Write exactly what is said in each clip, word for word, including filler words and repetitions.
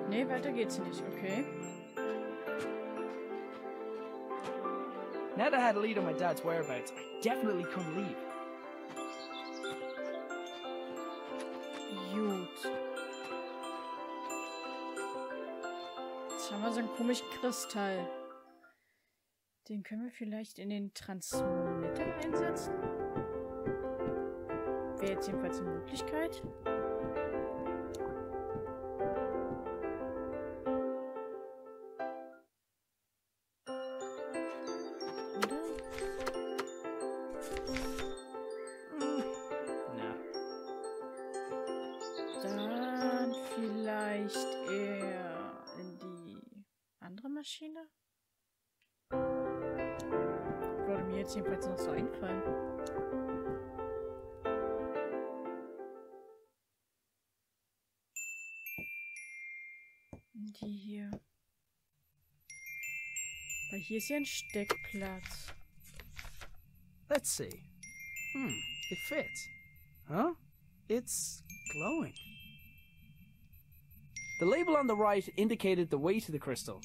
Nee, weiter geht's nicht. Okay. Now that I had a lead on my dad's whereabouts, I definitely couldn't leave. Gut. Jetzt haben wir so einen komischen Kristall. Den können wir vielleicht in den Transmitter einsetzen. Wäre jetzt jedenfalls eine Möglichkeit. Dann vielleicht eher in die andere Maschine. Würde mir jetzt jedenfalls noch so einfallen. Die hier. Weil hier ist ja ein Steckplatz. Let's see. Hmm, it fits. Huh? It's glowing. The label on the right indicated the weight of the crystal.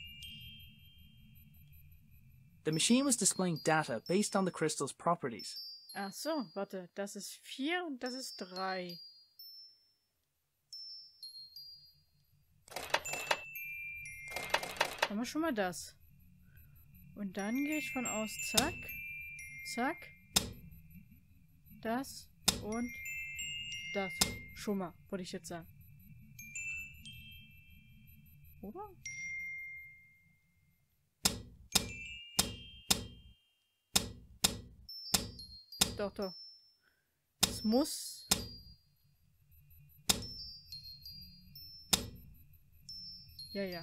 The machine was displaying data based on the crystal's properties. Ach so, warte. Das ist vier und das ist drei. Haben wir schon mal das. Und dann gehe ich von aus, zack, zack, das und das. Schon mal, würde ich jetzt sagen. Oder? Doch, doch. Es muss... Ja, ja.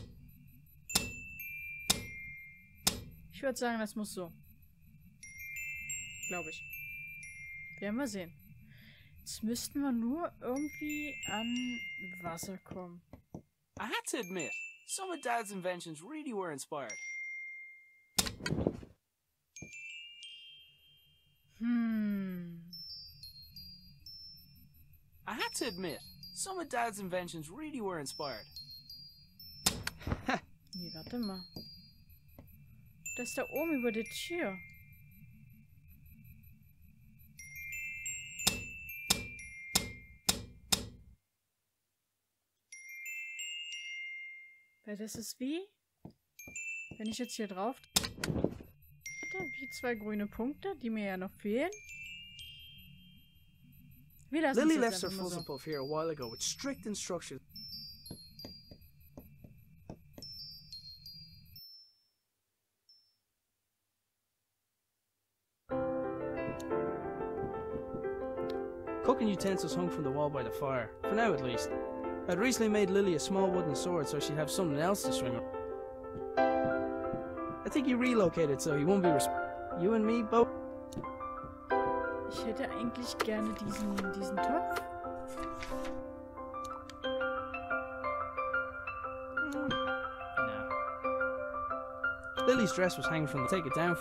Ich würde sagen, das muss so. Glaube ich. Werden wir sehen. Jetzt müssten wir nur irgendwie an Wasser kommen. I had to admit, some of Dad's inventions really were inspired. Hm. I had to admit, some of Dad's inventions really were inspired. Nee, warte mal. Das ist da oben über der Tür. Weil das ist wie, wenn ich jetzt hier drauf, wie zwei grüne Punkte, die mir ja noch fehlen. Wir lassen Lily es left jetzt her einfach mal so. fuzzle puff here a while ago with strict instructions. Cooking utensils hung from the wall by the fire, for now at least. I'd recently made Lily a small wooden sword so she'd have something else to swing with. I think he relocated so he won't be resp- You and me both? Ich hätte eigentlich gerne diesen, diesen Topf. No. Lily's dress was hanging from the... Take it down.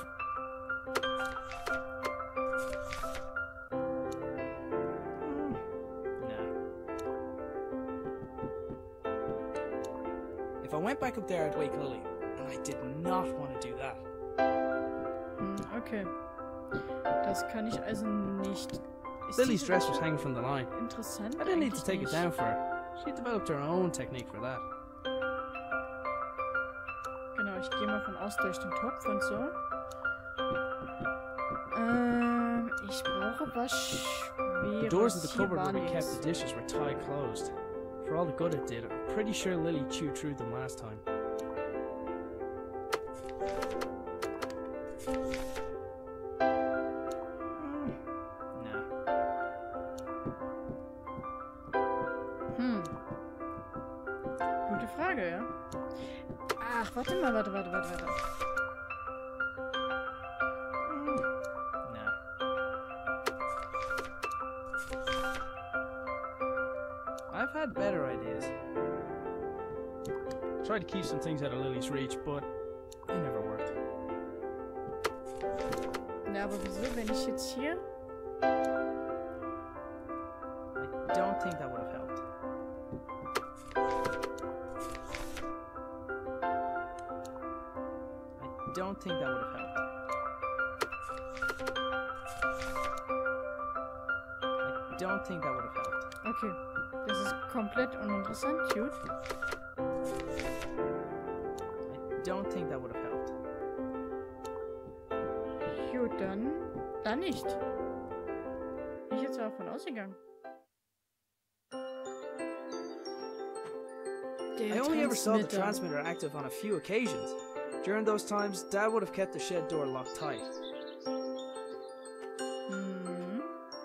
If I went back up there, I'd wake Lily, and I did not want to do that. Hm, okay. Das kann ich also nicht. Ist Lily's diese dress was hanging from the line. interessant? I didn't need to Eigentlich take nicht. it down for her. She developed her own technique for that. Genau, ich gehe mal von aus durch den Topf und so. Ähm, ich brauche was The doors of the Schweres. Hier cupboard war where we kept nichts. the dishes were tight closed. For all the good it did, I'm pretty sure Lily chewed through them last time. No. Hm. Gute Frage, ja. Ach, warte mal, warte, warte, warte, warte. No. I've had better ideas. Tried to keep some things out of Lily's reach, but they never worked. Ja, aber wieso, wenn ich jetzt hier... I don't think that would have helped. don't think that would have helped. I don't think that would have helped. Okay, das ist komplett uninteressant. Gut. I don't think that would have helped. Gut, dann... Dann nicht. Bin ich jetzt davon ausgegangen. Der I only ever saw the Transmitter. transmitter active on a few occasions. During those times, Dad would have kept the shed door locked tight. Mhm.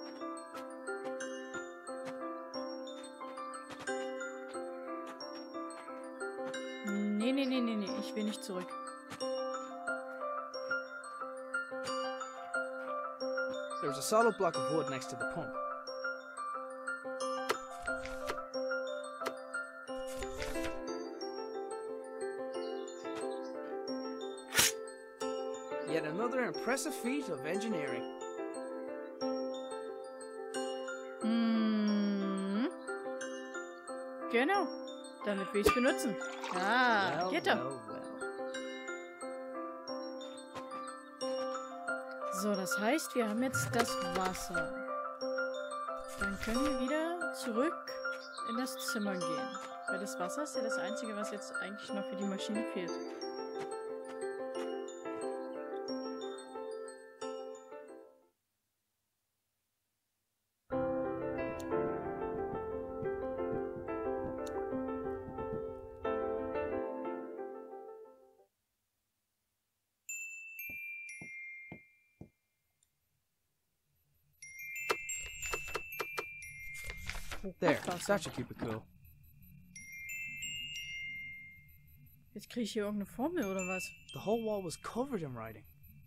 Nee, nee, nee, nee, nee. Ich will nicht zurück. There was a solid block of wood next to the pump. Yet another impressive feat of engineering. Mhm. Genau. Damit will ich es benutzen. Ah, Well, geht doch. well, well. So, das heißt, wir haben jetzt das Wasser. Dann können wir wieder zurück in das Zimmer gehen. Weil das Wasser ist ja das Einzige, was jetzt eigentlich noch für die Maschine fehlt. There, Hochwasser. that should keep it cool. Jetzt kriege ich hier irgendeine Formel oder was? The whole wall was covered in writing.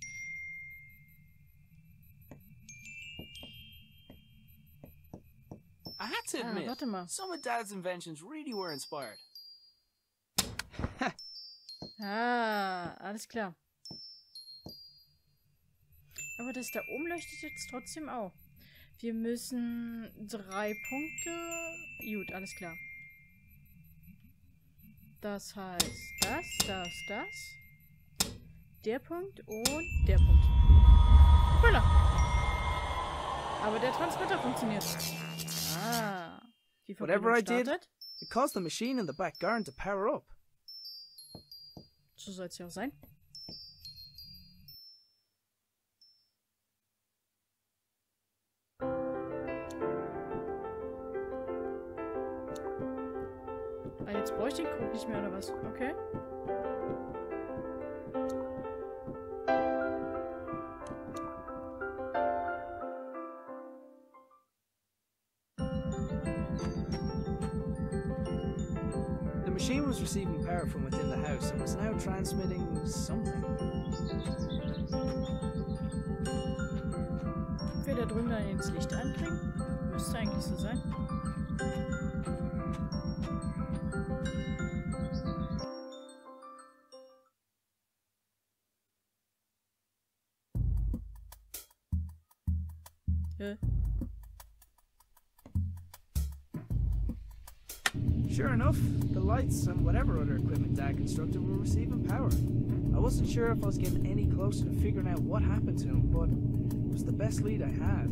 I had to Ah, admit, warte mal. some of Dad's inventions really were inspired. Ah, alles klar. Aber das da oben leuchtet jetzt trotzdem auch. Wir müssen drei Punkte... Gut, alles klar. Das heißt, das, das, das. Der Punkt und der Punkt. Hoppala. Aber der Transmitter funktioniert. Ah. Die Whatever I Verbindung did, startet. it caused the machine in the back garden to power up. So soll es ja auch sein. Ah, jetzt brauche ich den Krug nicht mehr, oder was? Okay. The machine was receiving power from within the house and was now transmitting something. Ob wir da drüben dann ins Licht ankriegen? Müsste eigentlich so sein. Hä? Sure enough, the lights and whatever other equipment Dad constructed were receiving power. I wasn't sure if I was getting any closer to figuring out what happened to him, but it was the best lead I had.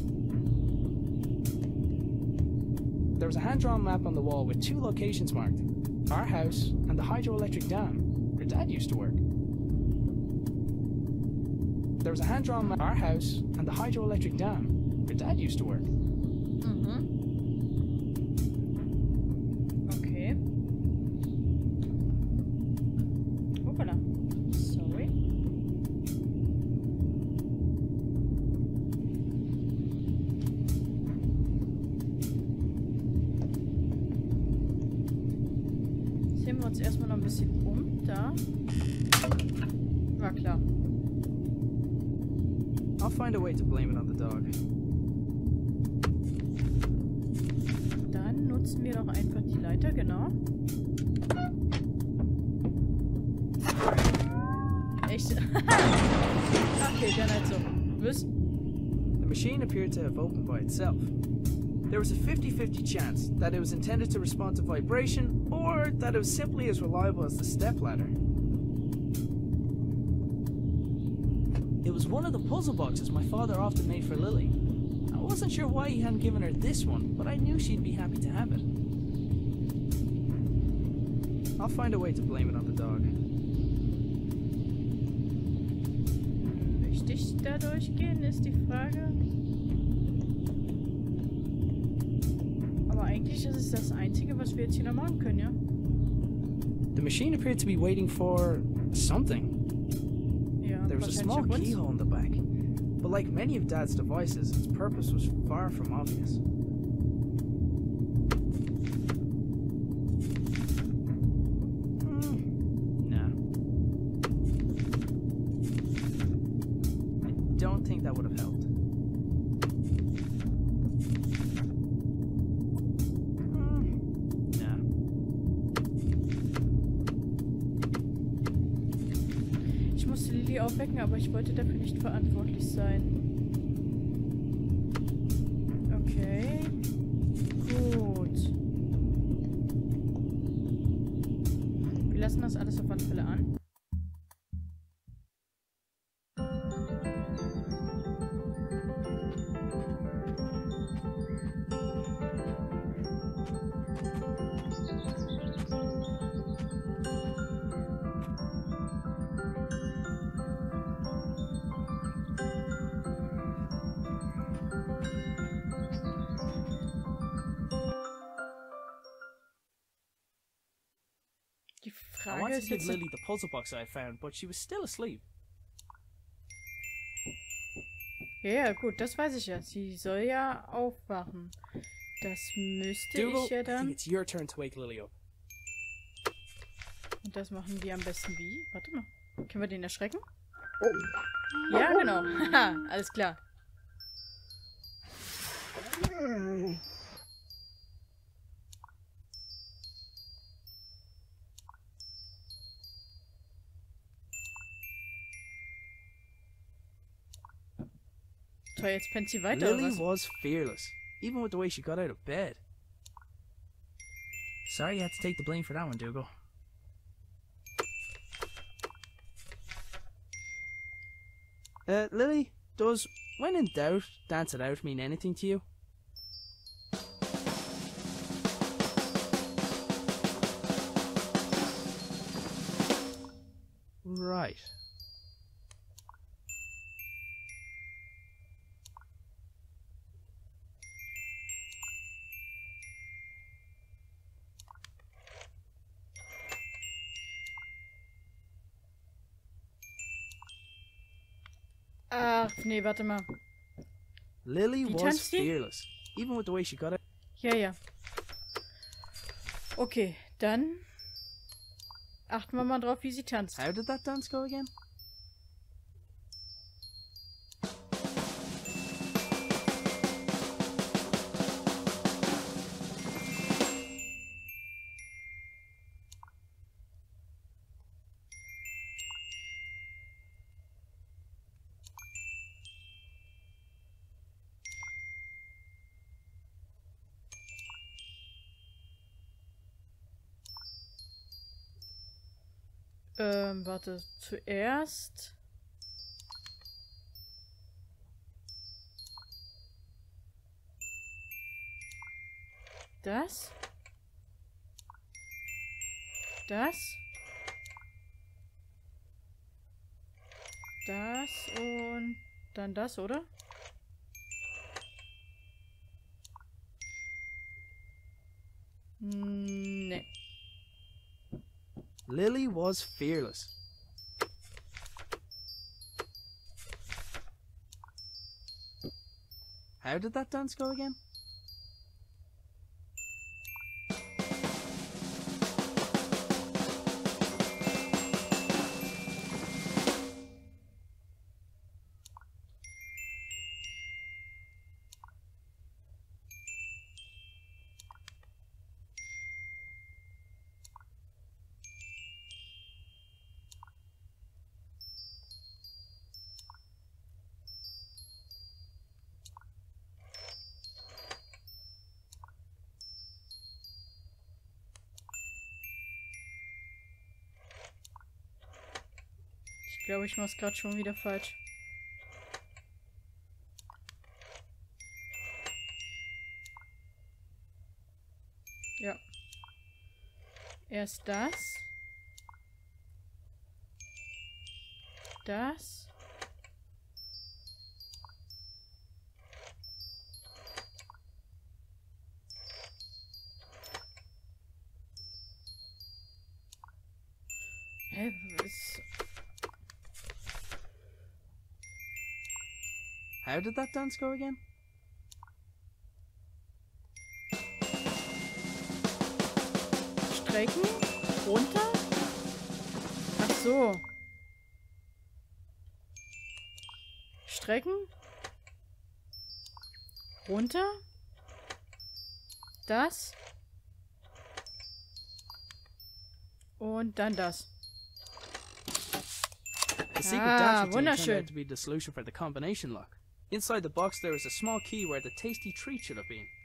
There was a hand-drawn map on the wall with two locations marked. Our house and the hydroelectric dam, where Dad used to work. There was a hand-drawn map our house and the hydroelectric dam, where Dad used to work. Mhm. Okay. Hoppala. Sorry. Sehen wir uns erstmal noch ein bisschen um. Da. War klar. I'll find a way to blame it on the dog. Dann nutzen wir doch einfach die Leiter, genau. Echt? Okay, dann halt so. Was? The machine appeared to have opened by itself. There was a fifty fifty chance that it was intended to respond to vibration, or that it was simply as reliable as the stepladder. It was one of the puzzle boxes my father often made for Lily. I wasn't sure why he hadn't given her this one, but I knew she'd be happy to have it. I'll find a way to blame it on the dog. Möchte ich da durchgehen, ist die Frage. Aber eigentlich ist es das Einzige, was wir jetzt hier noch machen können, ja? The machine appeared to be waiting for something. Ja, There was a small wahrscheinlich auf uns. keyhole in the back, but like many of Dad's devices, its purpose was far from obvious. Hmm, nah. I don't think that would have helped. Hmm, nah. Ich musste Lily aufwecken, aber ich wollte dafür nicht verantwortlich sein. Okay. Gut. Wir lassen das alles auf alle Fälle an. Die I Frage wanted ist to give jetzt... Lily the puzzle box I found, but she was still asleep. Ja, ja, gut, das weiß ich ja. Sie soll ja aufwachen. Das müsste Dougal, ich ja I think dann... it's your turn to wake Lily up. Und das machen wir am besten wie? Warte mal. Können wir den erschrecken? Ja, genau. Haha, alles klar. Toll, jetzt pennt sie weiter, oder Lily was? was fearless, even with the way she got out of bed. Sorry you had to take the blame for that one, Dougal. Uh, Lily, does when in doubt, dance it out mean anything to you? Right. Ach, nee, warte mal. Lily Wie was tanzt die? fearless, even with the way she got out. Ja, ja. Okay, dann achten wir mal drauf, wie sie tanzt. How did that dance go again? Ähm, warte. Zuerst... Das. Das. Das und dann das, oder? Hm, nee. Lily was fearless. How did that dance go again? Ich glaube, ich mach's gerade schon wieder falsch. Ja. Erst das. Das. Hä, was? How did that dance go again? Strecken? Runter? Ach so. Strecken? Runter? Das? Und dann das. The secret Ah, dash routine turned wunderschön. out to be the solution for the combination lock. Inside the box there is a small key where the tasty treat should have been.